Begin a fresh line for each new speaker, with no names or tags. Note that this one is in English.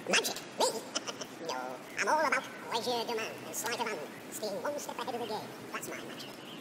Magic? Me? No, I'm all about legerdemain and sleight of hand, staying one step ahead of the game. That's my magic.